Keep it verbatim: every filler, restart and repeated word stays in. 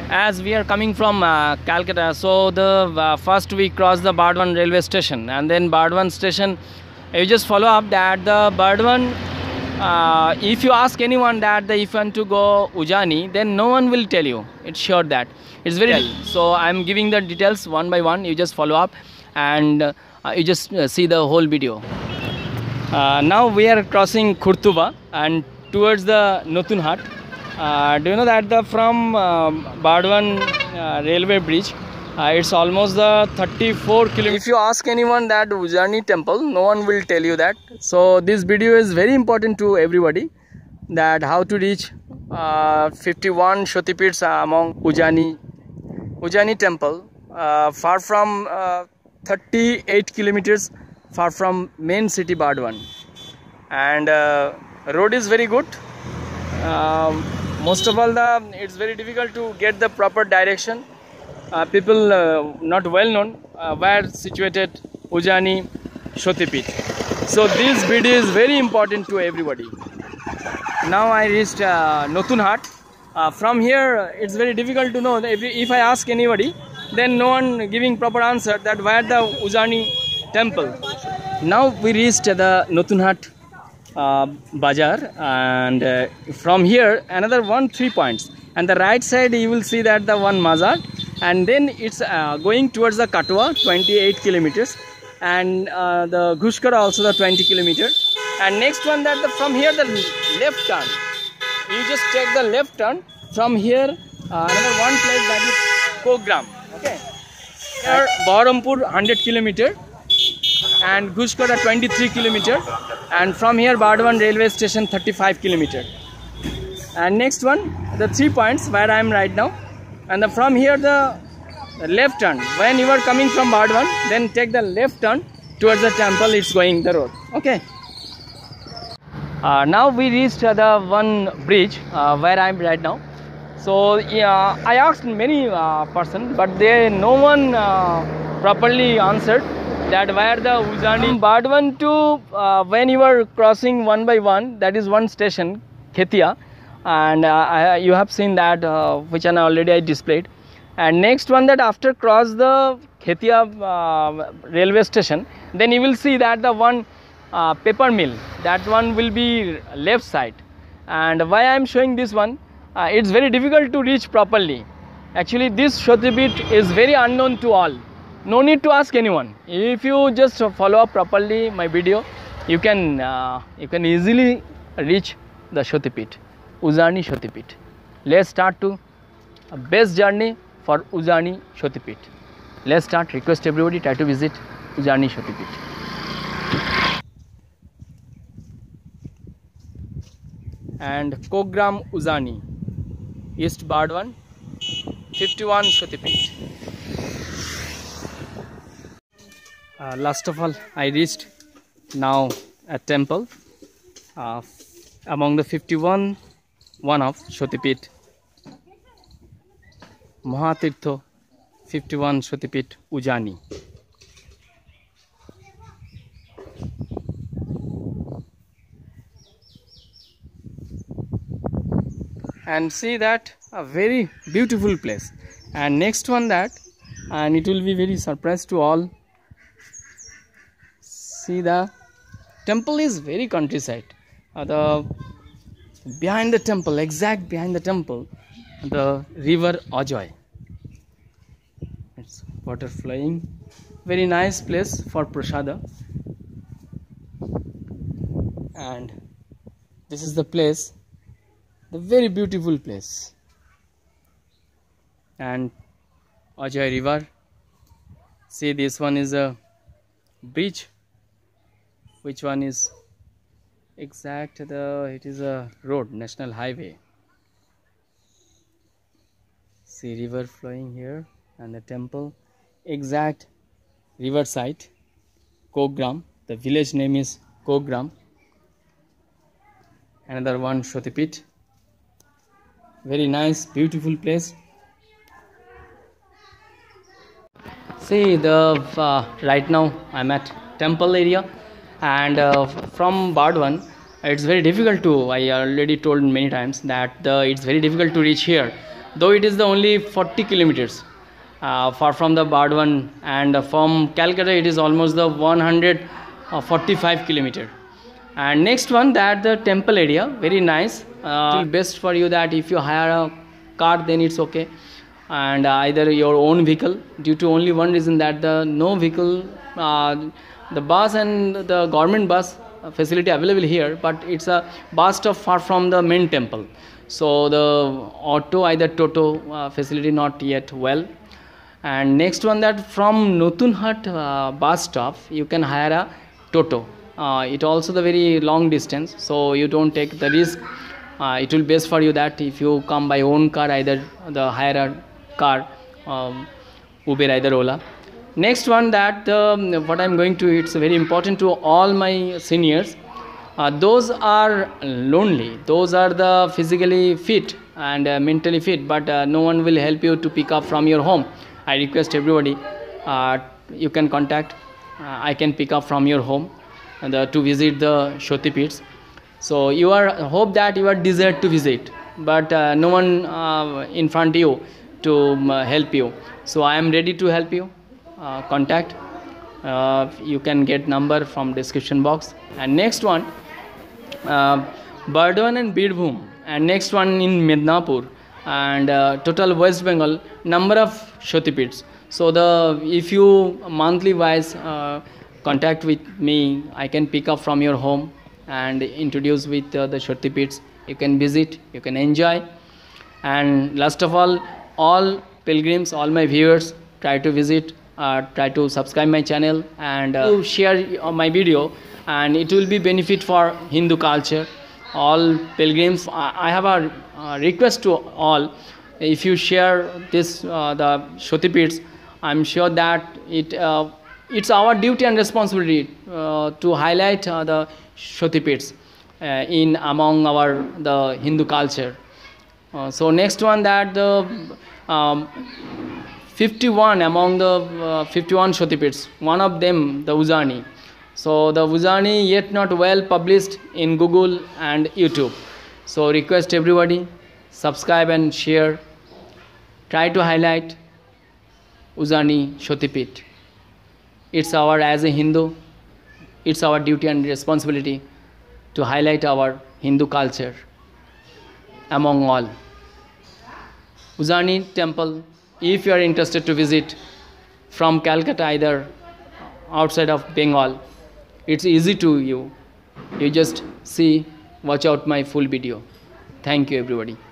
as we are coming from uh, Calcutta, so the uh, first we cross the Bardwan railway station, and then Bardwan station, you just follow up that the Bardwan, uh, if you ask anyone that the, if you want to go Ujjani, then no one will tell you. It's sure that it's very well. So I'm giving the details one by one. You just follow up, and uh, you just uh, see the whole video. Uh, now we are crossing Khurtuba and towards the Notunhat. Uh, do you know that the from uh, Bardwan uh, railway bridge, uh, it's almost the thirty-four kilometers. If you ask anyone that Ujjani temple, no one will tell you that. So this video is very important to everybody, that how to reach uh, fifty-one Shaktipeeths among Ujjani Ujjani temple, uh, far from uh, thirty-eight kilometers far from main city Bardwan, and uh, road is very good. Um, most of all, the it's very difficult to get the proper direction. Uh, people uh, not well known uh, where situated Ujjani Shaktipeeth. So this video is very important to everybody. Now I reached uh, Notunhat. Uh, from here it's very difficult to know. If, if I ask anybody, then no one giving proper answer that where the Ujjani temple. Now we reached the Notunhat uh, Bazaar, and uh, from here another one three points, and the right side you will see that the one Mazar, and then it's uh, going towards the Katwa, twenty-eight kilometers, and uh, the Gushkara also the twenty kilometers, and next one that the, from here the left turn, you just take the left turn from here, uh, another one place that is Kogram. Okay, here Baharampur one hundred kilometers and Gushkara twenty-three kilometers, and from here Bardwan railway station thirty-five kilometers, and next one the three points where I am right now, and the, from here the, the left turn, when you are coming from Bardwan, then take the left turn towards the temple, it's going the road. Okay, uh, now we reached uh, the one bridge uh, where I am right now. So yeah, I asked many uh, person, but they no one uh, properly answered that where the Ujjani Bardwan to uh, when you are crossing one by one, that is one station Khetia, and uh, I, you have seen that uh, which I already I displayed, and next one that after cross the Khetia uh, railway station, then you will see that the one uh, paper mill, that one will be left side. And why I am showing this one, uh, it's very difficult to reach properly. Actually this Shaktipeeth is very unknown to all. No need to ask anyone. If you just follow up properly my video, you can uh, you can easily reach the Shaktipeeth, Ujjani Shaktipeeth. Let's start to a best journey for Ujjani Shaktipeeth. Let's start. Request everybody try to visit Ujjani Shaktipeeth. And Kogram Ujjani, East Bardwan, fifty-one Shaktipeeth. Uh, last of all, I reached now a temple uh, among the fifty-one, one of Shaktipeeth, Mahatirtha, fifty-one Shaktipeeth Ujjani. And see that a very beautiful place. And next one that, and it will be very surprise to all. See, the temple is very countryside. Uh, the behind the temple, exact behind the temple, the river Ajoy. It's water flowing. Very nice place for prasada. And this is the place, the very beautiful place. And Ajoy river. See, this one is a bridge. Which one is exact? The it is a road, national highway. See, river flowing here, and the temple, exact river side, Kogram. The village name is Kogram. Another one Shaktipeeth. Very nice, beautiful place. See, the uh, right now I'm at temple area. And uh, from Bardwan, it's very difficult to, I already told many times that the, it's very difficult to reach here though it is the only forty kilometers uh, far from the Bardwan, and uh, from Calcutta it is almost the one hundred forty-five kilometer. And next one, that the temple area, very nice. Uh, best for you that if you hire a car, then it's okay, and uh, either your own vehicle, due to only one reason, that the no vehicle, uh, the bus and the government bus facility available here, but it's a bus stop far from the main temple, so the auto, either Toto uh, facility not yet well. And next one, that from Notunhat uh, bus stop you can hire a Toto. Uh, it also the very long distance, so you don't take the risk. Uh, it will best for you that if you come by own car, either the hire a car, um, Uber, either Ola. Next one, that um, what I'm going to, it's very important to all my seniors. Uh, those are lonely, those are the physically fit and uh, mentally fit, but uh, no one will help you to pick up from your home. I request everybody, uh, you can contact, uh, I can pick up from your home and uh, to visit the Shaktipeeths. So you are, hope that you are desired to visit, but uh, no one uh, in front of you to um, help you. So I am ready to help you. Uh, contact. Uh, you can get number from description box. And next one, uh, Bardwan and Birbhum, and next one in Midnapur, and uh, total West Bengal, number of Shaktipeeths. So the if you monthly wise uh, contact with me, I can pick up from your home and introduce with uh, the Shaktipeeths. You can visit, you can enjoy. And last of all, all pilgrims, all my viewers, try to visit, uh, try to subscribe my channel, and uh, share uh, my video, and it will be benefit for Hindu culture. All pilgrims, I, I have a uh, request to all, if you share this uh, the Shaktipeeths, I'm sure that it uh, it's our duty and responsibility uh, to highlight uh, the Shaktipeeths uh, in among our the Hindu culture. Uh, so next one, that the um, fifty-one among the uh, fifty-one Shaktipeeths, one of them the Ujjani. So the Ujjani yet not well published in Google and YouTube. So request everybody, subscribe and share. Try to highlight Ujjani Shaktipeeth. It's our, as a Hindu, it's our duty and responsibility to highlight our Hindu culture among all. Ujjani temple, if you are interested to visit from Calcutta, either outside of Bengal, it's easy to you. You just see, watch out my full video. Thank you everybody.